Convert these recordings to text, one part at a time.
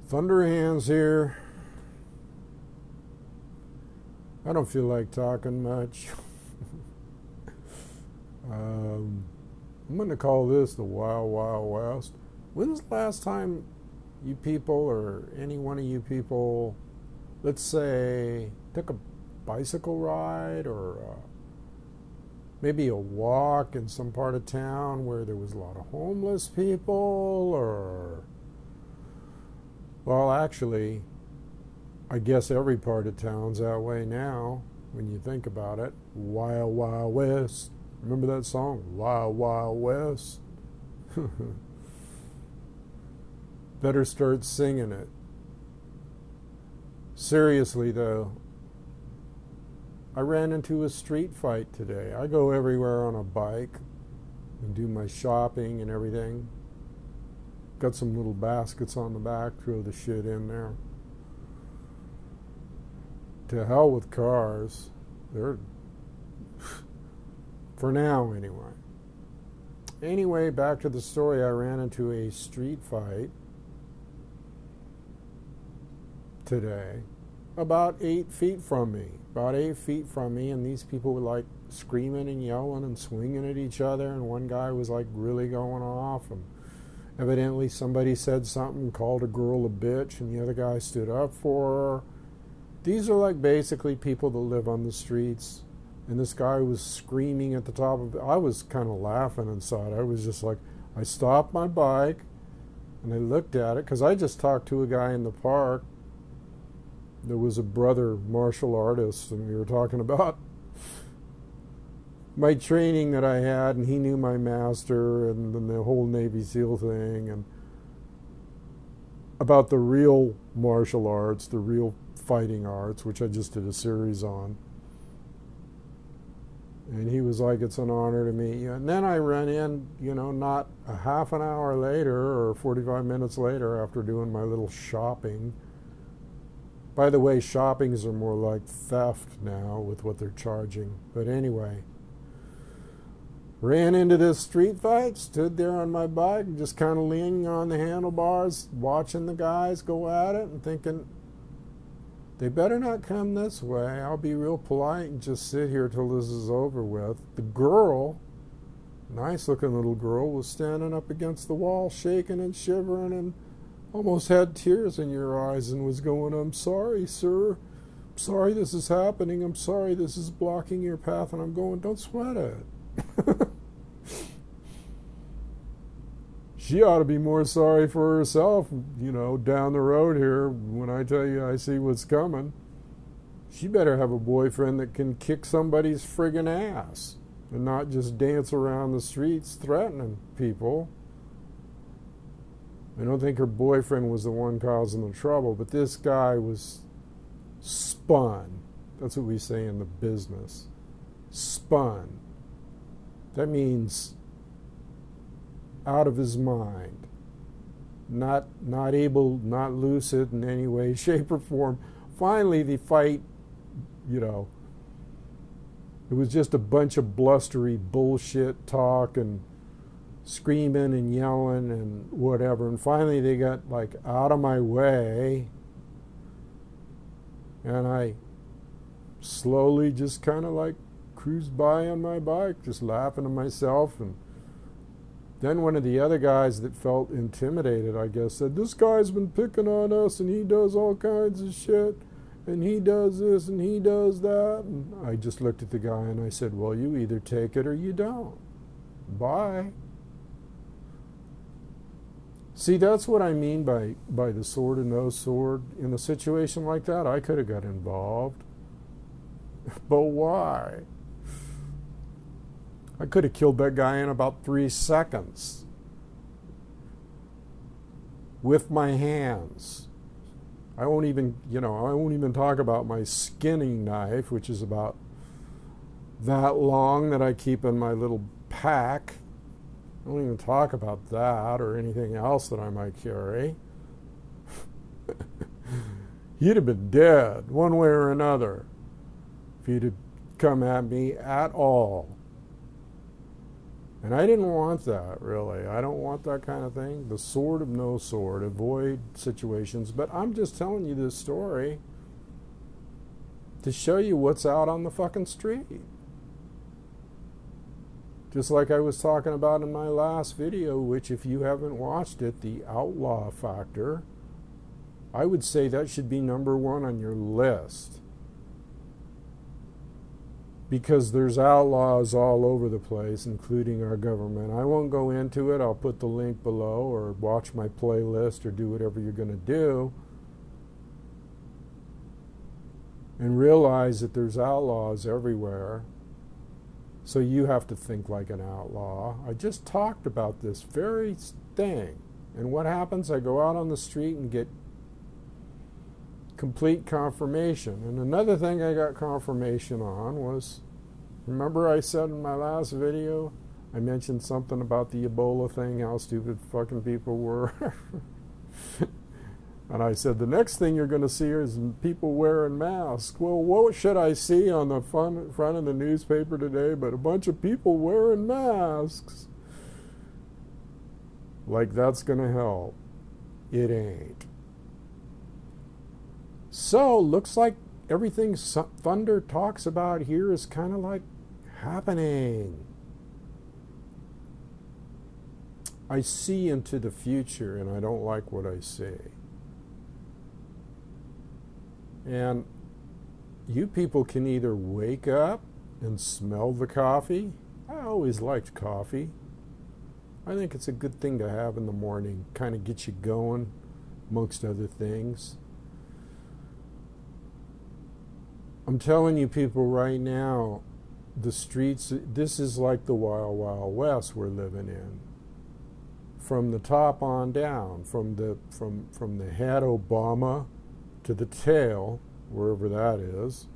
Thunder Hands here. I don't feel like talking much. I'm going to call this the Wild Wild West. When's the last time you people, or any one of you people, let's say, took a bicycle ride or maybe a walk in some part of town where there was a lot of homeless people, or, well, actually, I guess every part of town's that way now when you think about it. Wild Wild West. Remember that song? Wild Wild West? Better start singing it. Seriously, though, I ran into a street fight today. I go everywhere on a bike and do my shopping and everything. Got some little baskets on the back, throw the shit in there. To hell with cars. They're, for now anyway. Anyway, back to the story. I ran into a street fight today about 8 feet from me. About 8 feet from me, and these people were like screaming and yelling and swinging at each other, and one guy was like really going off, and evidently somebody said something, called a girl a bitch, and the other guy stood up for her. These are like basically people that live on the streets, and this guy was screaming at the top of it. I was kind of laughing inside. I was just like, I stopped my bike and I looked at it, because I just talked to a guy in the park. There was a brother martial artist, and we were talking about my training that I had, and he knew my master, and then the whole Navy SEAL thing, and about the real martial arts, the real fighting arts, which I just did a series on. And he was like, it's an honor to meet you. And then I ran in, not a half an hour later or 45 minutes later after doing my little shopping. By the way, shoppings are more like theft now with what they're charging. But anyway, ran into this street fight, stood there on my bike, just kind of leaning on the handlebars, watching the guys go at it and thinking, they better not come this way. I'll be real polite and just sit here till this is over with. The girl, nice looking little girl, was standing up against the wall, shaking and shivering, and almost had tears in your eyes, and was going, I'm sorry, sir. I'm sorry this is happening. I'm sorry this is blocking your path. And I'm going, don't sweat it. She ought to be more sorry for herself, down the road here. When I tell you I see what's coming, she better have a boyfriend that can kick somebody's friggin' ass and not just dance around the streets threatening people. I don't think her boyfriend was the one causing the trouble, but this guy was spun. That's what we say in the business. Spun. That means out of his mind. Not able, not lucid in any way, shape, or form. Finally, the fight, it was just a bunch of blustery bullshit talk and screaming and yelling and whatever, and finally they got out of my way, and I slowly just kind of cruised by on my bike, just laughing to myself. And then one of the other guys that felt intimidated, I guess, said, this guy's been picking on us, and he does all kinds of shit, and he does this and he does that. And I just looked at the guy and I said, well, you either take it or you don't. Bye. See, that's what I mean by the sword and no sword. In a situation like that, I could have got involved. But why? I could have killed that guy in about 3 seconds. With my hands. I won't even talk about my skinning knife, which is about that long, that I keep in my little pack. I don't even talk about that or anything else that I might carry. He'd have been dead one way or another if he'd have come at me at all. And I didn't want that, really. I don't want that kind of thing. The sword of no sword. Avoid situations. But I'm just telling you this story to show you what's out on the fucking street. Just like I was talking about in my last video, which if you haven't watched it, the outlaw factor, I would say that should be #1 on your list. Because there's outlaws all over the place, including our government. I won't go into it. I'll put the link below, or watch my playlist, or do whatever you're going to do. And realize that there's outlaws everywhere. So you have to think like an outlaw. I just talked about this very thing. And what happens? I go out on the street and get complete confirmation. And another thing I got confirmation on was, remember I said in my last video, I mentioned something about the Ebola thing, how stupid fucking people were. And I said, the next thing you're going to see is people wearing masks. Well, what should I see on the front of the newspaper today but a bunch of people wearing masks? Like that's going to help. It ain't. So, looks like everything Thunder talks about here is kind of like happening. I see into the future and I don't like what I see. And you people can either wake up and smell the coffee. I always liked coffee. I think it's a good thing to have in the morning, kind of get you going, amongst other things. I'm telling you people right now, the streets, this is like the Wild Wild West we're living in. From the top on down, from the head Obama to the tail, wherever that is.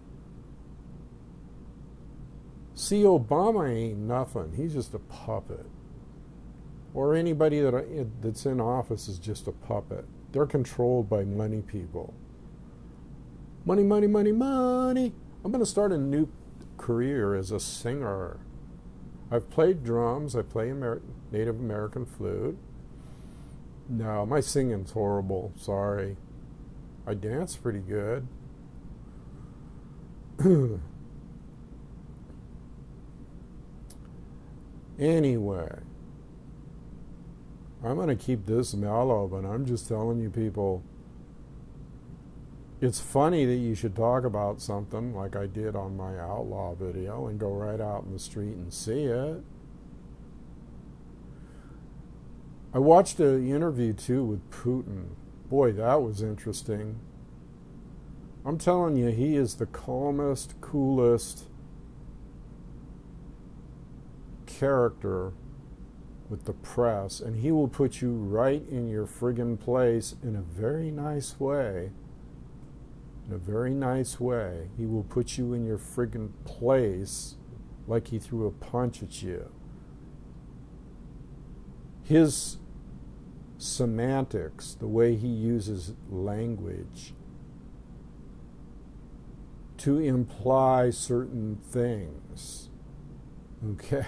See, Obama ain't nothing. He's just a puppet. Or anybody that's in office is just a puppet. They're controlled by money people. Money, money, money, money. I'm going to start a new career as a singer. I've played drums. I play Native American flute. No, my singing's horrible. Sorry. I dance pretty good. Anyway, I'm going to keep this mellow, but I'm just telling you people, it's funny that you should talk about something like I did on my outlaw video and go right out in the street and see it. I watched an interview too with Putin. Boy, that was interesting. I'm telling you, he is the calmest, coolest character with the press, and he will put you right in your friggin' place in a very nice way. In a very nice way. He will put you in your friggin' place like he threw a punch at you. His semantics, the way he uses language to imply certain things. Okay?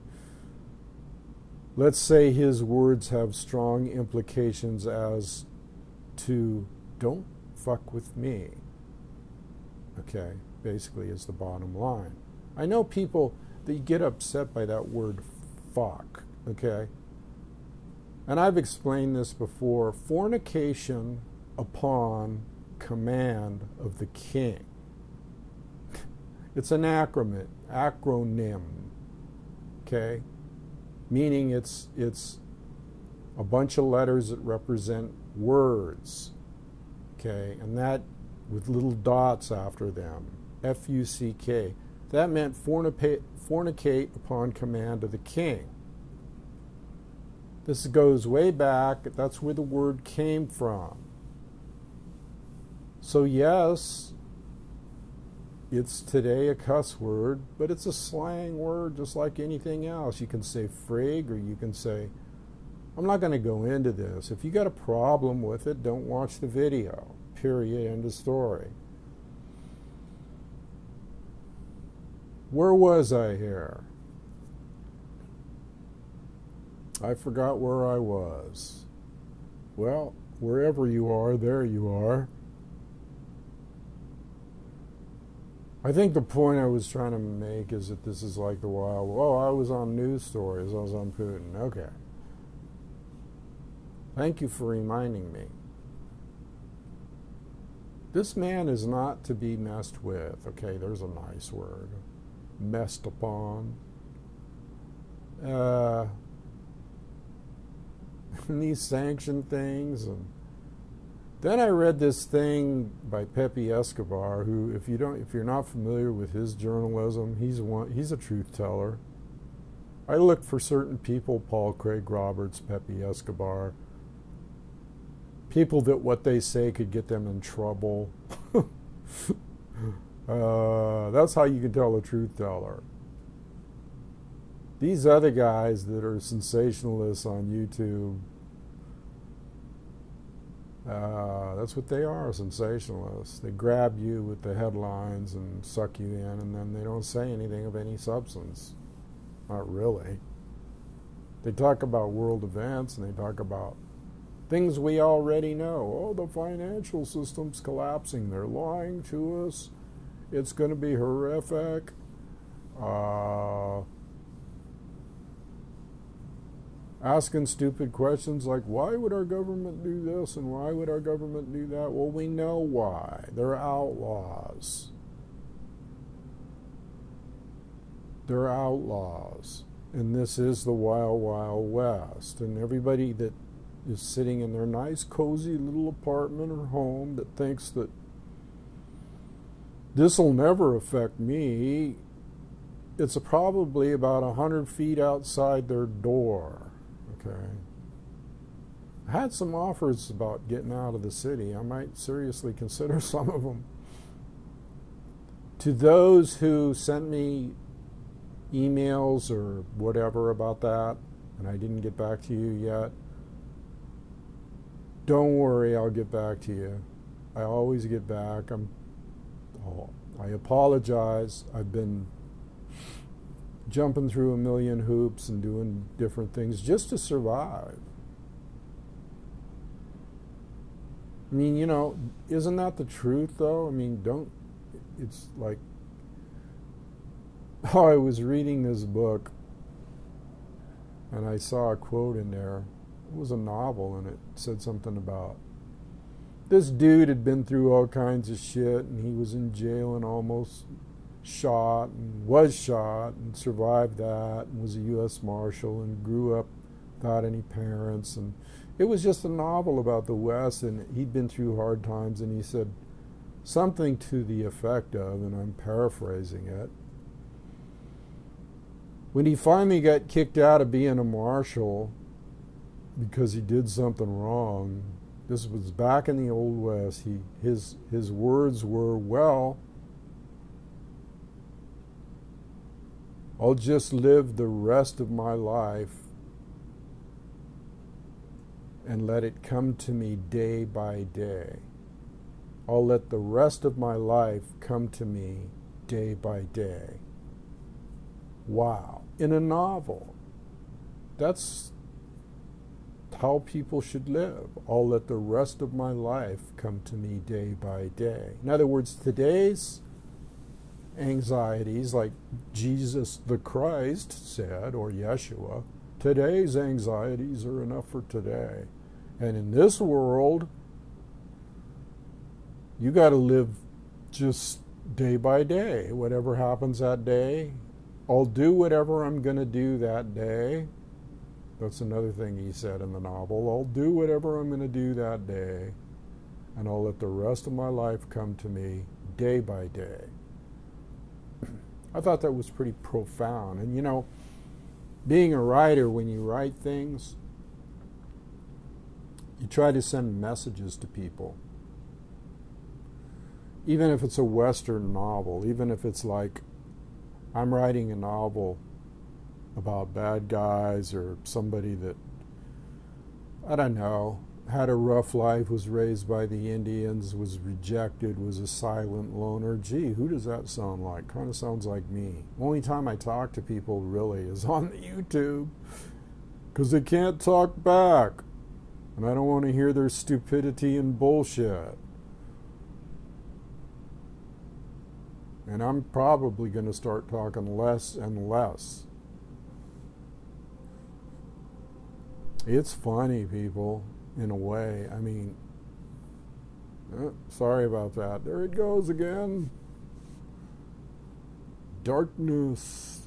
Let's say his words have strong implications as to don't fuck with me. Okay? Basically is the bottom line. I know people that get upset by that word fuck. Okay? And I've explained this before. Fornication upon command of the king. It's an acronym, okay? Meaning it's a bunch of letters that represent words, okay? And that with little dots after them, F-U-C-K. That meant fornicate upon command of the king. This goes way back. That's where the word came from. So yes, it's today a cuss word, but it's a slang word just like anything else. You can say frig, or you can say, I'm not going to go into this. If you got a problem with it, don't watch the video. Period. End of story. Where was I here? I forgot where I was. Well, wherever you are, there you are. I think the point I was trying to make is that this is like the wild. Oh, I was on news stories. I was on Putin. Okay. Thank you for reminding me. This man is not to be messed with. Okay, there's a nice word. Messed upon. And these sanction things. And then I read this thing by Pepe Escobar, who, if you're not familiar with his journalism, he's a truth teller. I looked for certain people: Paul Craig Roberts, Pepe Escobar. People that what they say could get them in trouble. That's how you can tell a truth teller. These other guys that are sensationalists on YouTube, that's what they are, sensationalists. They grab you with the headlines and suck you in, and then they don't say anything of any substance. Not really. They talk about world events, and they talk about things we already know. Oh, the financial system's collapsing. They're lying to us. It's going to be horrific. Asking stupid questions like, why would our government do this and why would our government do that? Well, we know why. They're outlaws. They're outlaws. And this is the wild, wild west. And everybody that is sitting in their nice, cozy little apartment or home that thinks that this will never affect me, it's probably about 100 feet outside their door. Okay. I had some offers about getting out of the city. I might seriously consider some of them. To those who sent me emails or whatever about that, and I didn't get back to you yet, don't worry, I'll get back to you. I always get back. I apologize. I've been jumping through a million hoops and doing different things just to survive. I mean, you know, isn't that the truth, though? I mean, it's like, I was reading this book, and I saw a quote in there. It was a novel, and it said something about this dude had been through all kinds of shit, and he was in jail and almost shot and was shot and survived that and was a U.S. Marshal and grew up without any parents. And it was just a novel about the West, and he'd been through hard times, and he said something to the effect of, and I'm paraphrasing it, when he finally got kicked out of being a marshal because he did something wrong, this was back in the Old West, his words were, well, I'll just live the rest of my life and let it come to me day by day. I'll let the rest of my life come to me day by day. Wow. In a novel. That's how people should live. I'll let the rest of my life come to me day by day. In other words, today's anxieties, like Jesus the Christ said, or Yeshua, today's anxieties are enough for today. And in this world, you got to live just day by day. Whatever happens that day, I'll do whatever I'm going to do that day. That's another thing he said in the novel. I'll do whatever I'm going to do that day, and I'll let the rest of my life come to me day by day. I thought that was pretty profound. And you know, being a writer, when you write things, you try to send messages to people. Even if it's a Western novel, even if it's like, I'm writing a novel about bad guys or somebody that, I don't know, had a rough life, was raised by the Indians, was rejected, was a silent loner. Gee, who does that sound like? Kind of sounds like me. Only time I talk to people really is on the YouTube. because they can't talk back. And I don't want to hear their stupidity and bullshit. And I'm probably going to start talking less and less. It's funny, people, in a way. I mean, sorry about that. There it goes again. Darkness.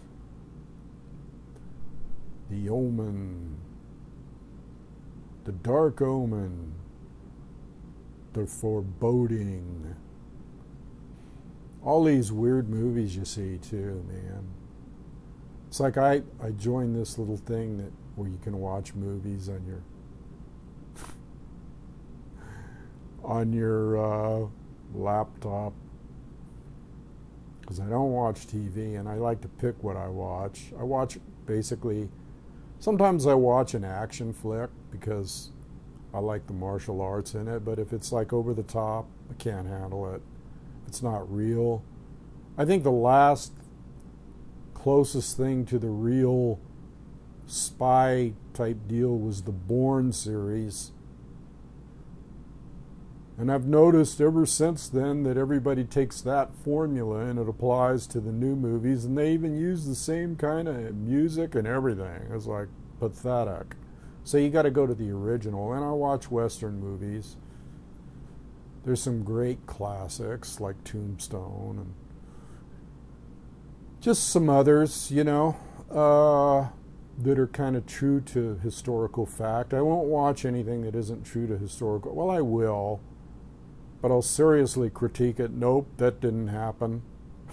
The omen. The dark omen. The foreboding. All these weird movies you see too, man. It's like I joined this little thing that where you can watch movies on your laptop, because I don't watch TV and I like to pick what I watch. I watch basically, sometimes I watch an action flick because I like the martial arts in it, but if it's like over the top, I can't handle it. It's not real. I think the last closest thing to the real spy type deal was the Bourne series. And I've noticed ever since then that everybody takes that formula and it applies to the new movies, and they even use the same kind of music and everything. It's like pathetic. So you got to go to the original. And I watch Western movies. There's some great classics like Tombstone and just some others, you know, that are kind of true to historical fact. I won't watch anything that isn't true to historical. Well, I will, but I'll seriously critique it. Nope, that didn't happen.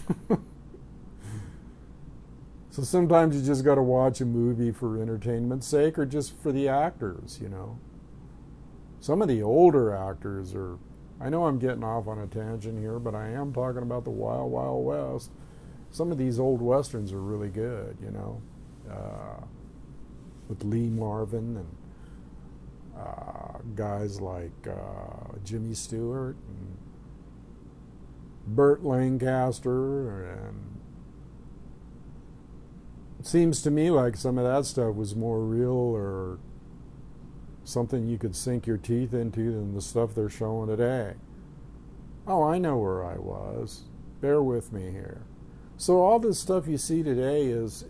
So sometimes you just got to watch a movie for entertainment's sake or just for the actors, you know. Some of the older actors are, I know I'm getting off on a tangent here, but I am talking about the Wild Wild West. Some of these old westerns are really good, you know, with Lee Marvin and guys like Jimmy Stewart and Burt Lancaster. And it seems to me like some of that stuff was more real or something you could sink your teeth into than the stuff they're showing today. Oh, I know where I was. Bear with me here. So all this stuff you see today is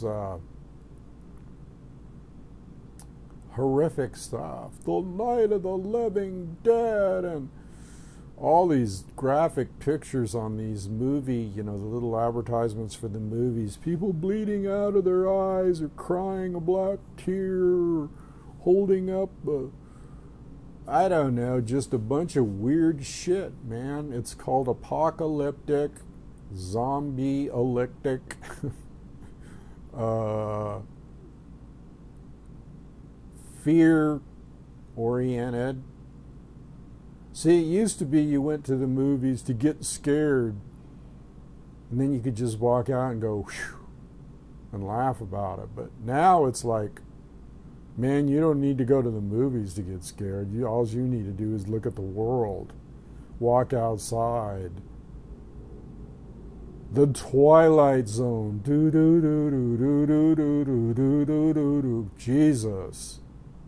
horrific stuff. The Night of the Living Dead and all these graphic pictures on these movie, you know, the little advertisements for the movies. People bleeding out of their eyes or crying a black tear, holding up I don't know, just a bunch of weird shit, man. It's called apocalyptic, zombie-alyptic, fear-oriented. See, it used to be you went to the movies to get scared, and then you could just walk out and go, whew, and laugh about it. But now it's like, man, you don't need to go to the movies to get scared. All you need to do is look at the world. Walk outside. The Twilight Zone. Do do do do do do do do do do do do. Jesus.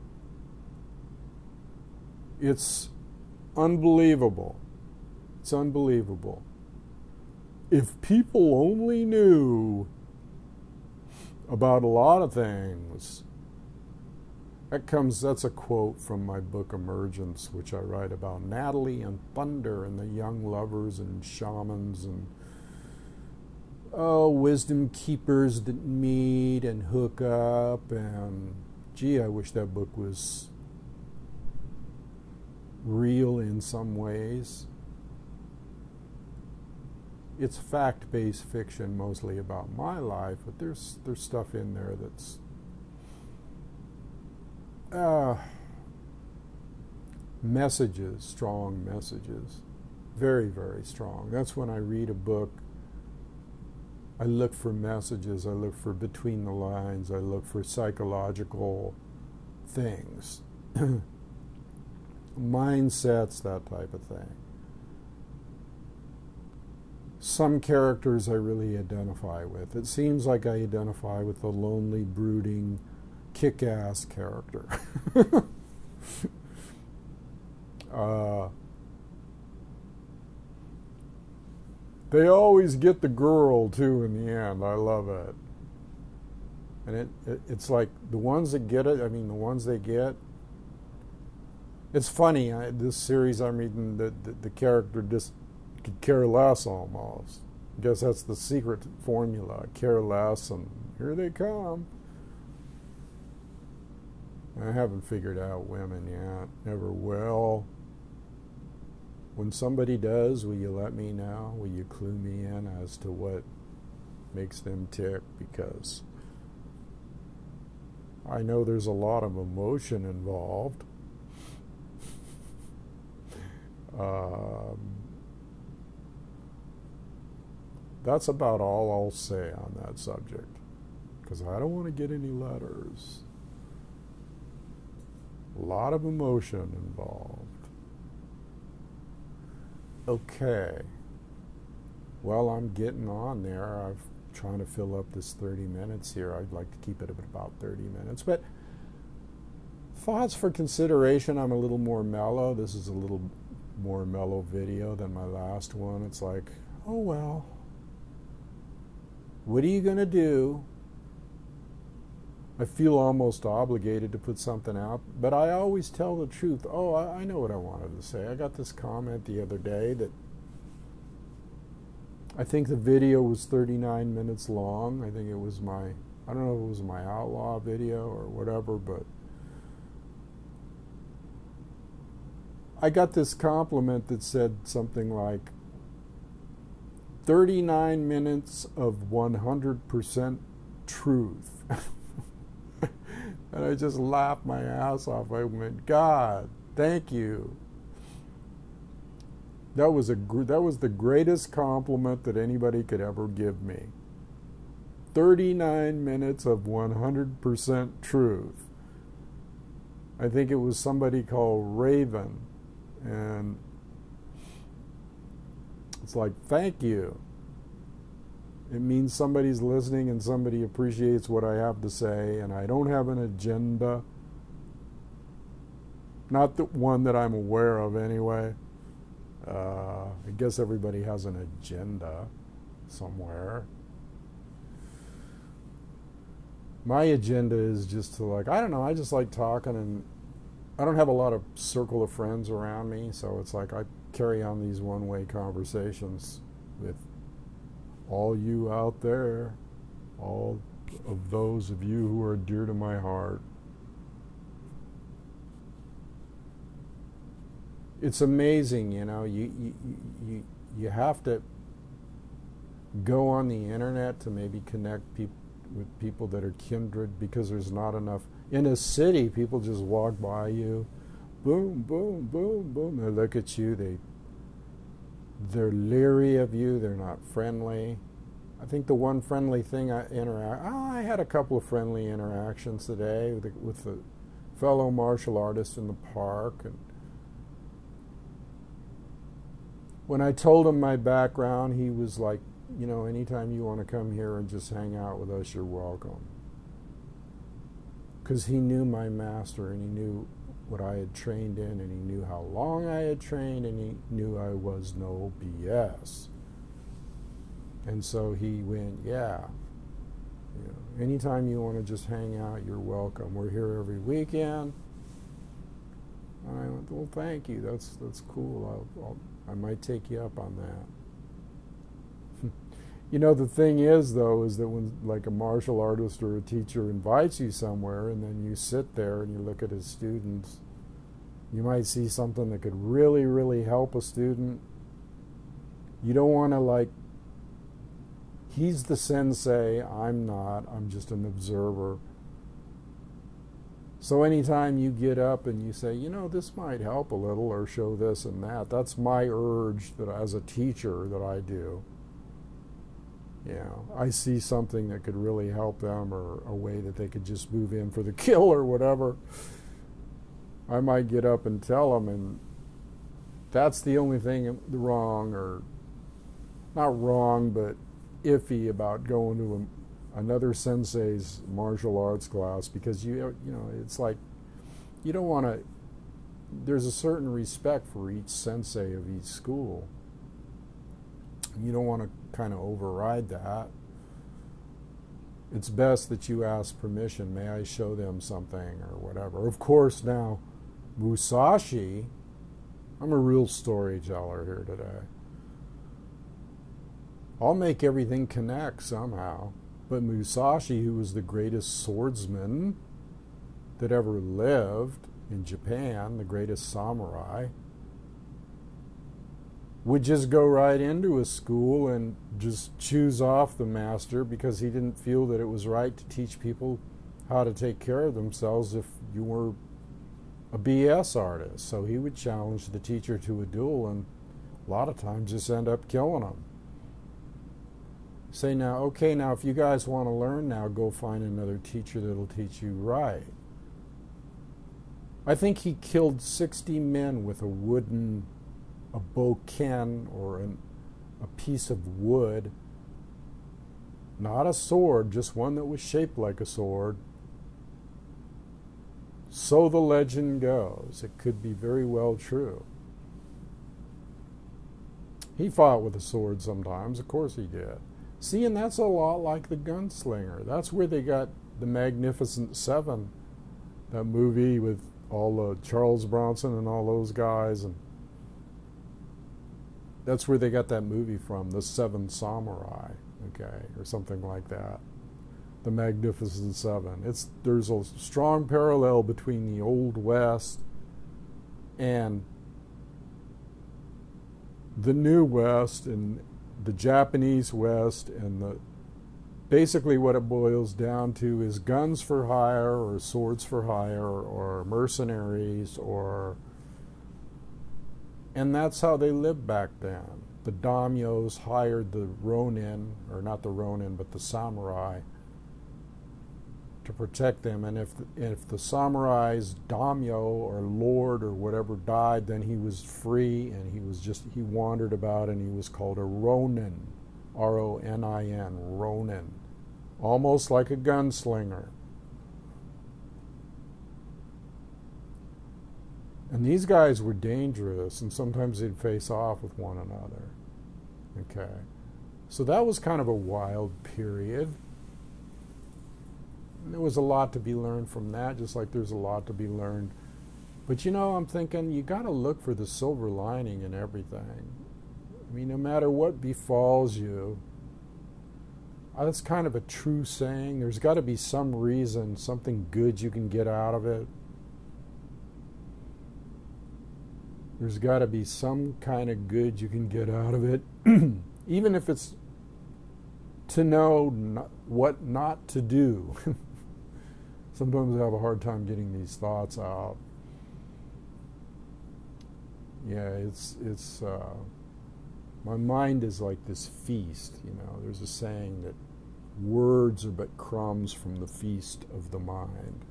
It's unbelievable. It's unbelievable. If people only knew about a lot of things. That's a quote from my book Emergence, which I write about Natalie and Thunder and the young lovers and shamans and wisdom keepers that meet and hook up. And gee, I wish that book was real in some ways. It's fact-based fiction mostly about my life, but there's stuff in there that's messages, strong messages, very, very strong. That's when I read a book, I look for messages, I look for between the lines, I look for psychological things, mindsets, that type of thing. Some characters I really identify with. It seems like I identify with the lonely, brooding kick-ass character. They always get the girl too in the end. I love it. And it's like the ones that get it, I mean the ones they get, it's funny, this series I'm reading, the character just could care less almost. I guess that's the secret formula, care less, and here they come. I haven't figured out women yet, never will. When somebody does, will you let me know? Will you clue me in as to what makes them tick? Because I know there's a lot of emotion involved. That's about all I'll say on that subject, because I don't want to get any letters. A lot of emotion involved. Okay. Well, I'm getting on there. I'm trying to fill up this 30 minutes here. I'd like to keep it at about 30 minutes. But thoughts for consideration, I'm a little more mellow. This is a little more mellow video than my last one. It's like, oh well. What are you going to do? I feel almost obligated to put something out, but I always tell the truth. Oh, I know what I wanted to say. I got this comment the other day that I think the video was 39 minutes long. I think it was I don't know if it was my outlaw video or whatever, but I got this compliment that said something like 39 minutes of 100% truth. And I just laughed my ass off. I went, God, thank you. That was the greatest compliment that anybody could ever give me. 39 minutes of 100% truth. I think it was somebody called Raven. And it's like, thank you. It means somebody's listening and somebody appreciates what I have to say, and I don't have an agenda. Not the one that I'm aware of anyway. I guess everybody has an agenda somewhere. My agenda is just to, like, I don't know, I just like talking, and I don't have a lot of circle of friends around me, so it's like I carry on these one-way conversations with all you out there, all of those of you who are dear to my heart. It's amazing, you know, you have to go on the internet to maybe connect with people that are kindred, because there's not enough. In a city, people just walk by you, boom, boom, boom, boom, they look at you, they're leery of you, they're not friendly. I think the one friendly thing I had a couple of friendly interactions today with a fellow martial artist in the park, and when I told him my background, he was like, you know, anytime you want to come here and just hang out with us, you're welcome. Because he knew my master, and he knew what I had trained in, and he knew how long I had trained, and he knew I was no BS. And so he went, yeah, you know, anytime you want to just hang out, you're welcome. We're here every weekend. And I went, well, thank you. That's cool. I might take you up on that. You know, the thing is, though, is that when, like, a martial artist or a teacher invites you somewhere, and then you sit there and you look at his students, you might see something that could really, really help a student. You don't want to, like, he's the sensei, I'm not, I'm just an observer. So anytime you get up and you say, you know, this might help a little, or show this and that, that's my urge that as a teacher that I do. You know, I see something that could really help them, or a way that they could just move in for the kill or whatever, I might get up and tell them, and that's the only thing wrong, or not wrong, but iffy about going to another sensei's martial arts class, because you know, it's like you don't want to. There's a certain respect for each sensei of each school. You don't want to kind of override that. It's best that you ask permission. May I show them something or whatever? Of course, now Musashi, I'm a real storyteller here today. I'll make everything connect somehow. But Musashi, who was the greatest swordsman that ever lived in Japan, the greatest samurai, would just go right into a school and just choose off the master because he didn't feel that it was right to teach people how to take care of themselves if you were a BS artist. So he would challenge the teacher to a duel and a lot of times just end up killing them. Say now, okay, now if you guys want to learn now, go find another teacher that'll teach you right. I think he killed 60 men with a bokken, or a piece of wood, not a sword, just one that was shaped like a sword. So the legend goes. It could be very well true. He fought with a sword sometimes, of course he did. See, and that's a lot like the gunslinger. That's where they got the Magnificent Seven, that movie with all Charles Bronson and all those guys, and that's where they got that movie from, The Seven Samurai, okay, or something like that. The Magnificent Seven. There's a strong parallel between the Old West and the New West, and the Japanese West, and basically what it boils down to is guns for hire, or swords for hire, or mercenaries, and that's how they lived back then. The daimyos hired the ronin, or not the ronin, but the samurai, to protect them. And if the samurai's daimyo or lord or whatever died, then he was free, and he wandered about, and he was called a ronin, R-O-N-I-N, ronin, almost like a gunslinger. And these guys were dangerous, and sometimes they'd face off with one another. Okay, so that was kind of a wild period. And there was a lot to be learned from that, just like there's a lot to be learned. But you know, I'm thinking you got to look for the silver lining in everything. I mean, no matter what befalls you, that's kind of a true saying. There's got to be some reason, something good you can get out of it. There's got to be some kind of good you can get out of it, even if it's to know what not to do. Sometimes I have a hard time getting these thoughts out. Yeah, it's my mind is like this feast, you know. There's a saying that words are but crumbs from the feast of the mind.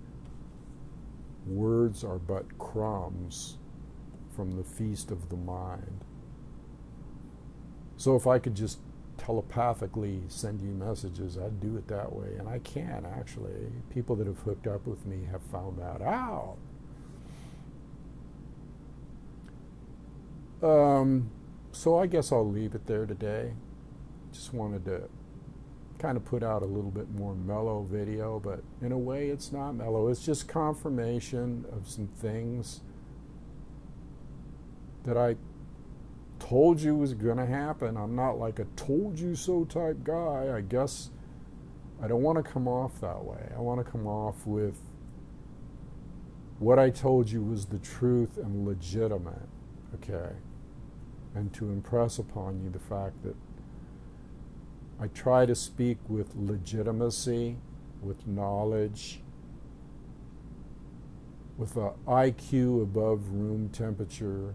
Words are but crumbs from the feast of the mind. So if I could just telepathically send you messages, I'd do it that way. And I can, actually. People that have hooked up with me have found that out. So I guess I'll leave it there today. Just wanted to kind of put out a little bit more mellow video, but in a way it's not mellow. It's just confirmation of some things that I told you was going to happen. I'm not like a told you so type guy. I guess I don't want to come off that way. I want to come off with what I told you was the truth and legitimate, okay? And to impress upon you the fact that I try to speak with legitimacy, with knowledge, with an IQ above room temperature.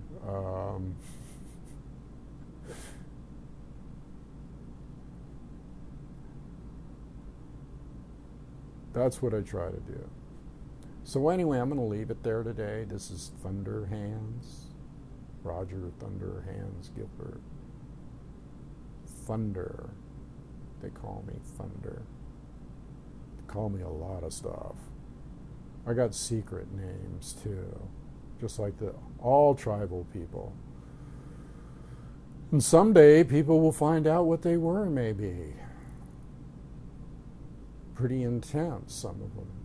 That's what I try to do. So anyway, I'm going to leave it there today. This is Thunder Hands, Roger Thunder Hands Gilbert. Thunder. They call me Thunder. call me a lot of stuff. I got secret names too, just like all tribal people. And someday people will find out what they were, maybe. Pretty intense, some of them.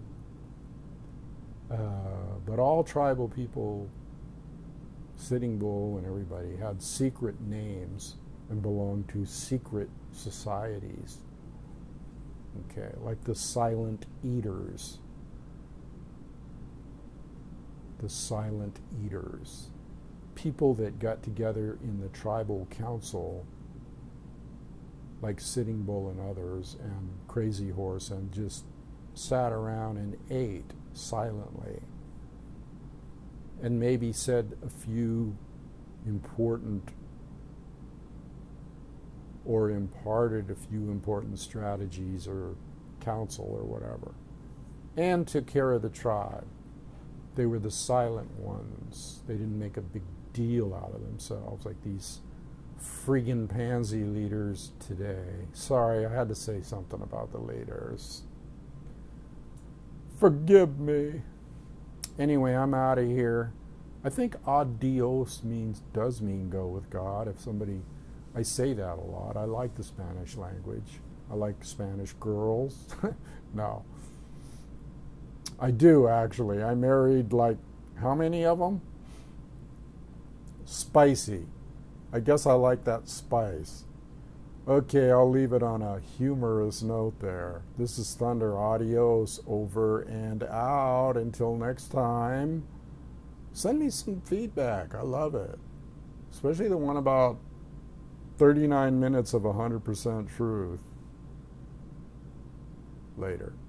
But all tribal people, Sitting Bull and everybody, had secret names and belonged to secret societies. Okay, like the Silent Eaters. The Silent Eaters. People that got together in the tribal council, like Sitting Bull and others, and Crazy Horse, and just sat around and ate silently, and maybe said a few important, or imparted a few important strategies or counsel or whatever, and took care of the tribe. They were the silent ones. They didn't make a big deal out of themselves like these friggin' pansy leaders today. Sorry, I had to say something about the leaders. Forgive me. Anyway, I'm out of here. I think adios does mean go with God. If somebody, I say that a lot. I like the Spanish language. I like Spanish girls. No. I do, actually. I married, like, how many of them? Spicy. I guess I like that spice. Okay, I'll leave it on a humorous note there. This is Thunder. Adios, over and out. Until next time, send me some feedback. I love it. Especially the one about 39 minutes of 100% truth. Later.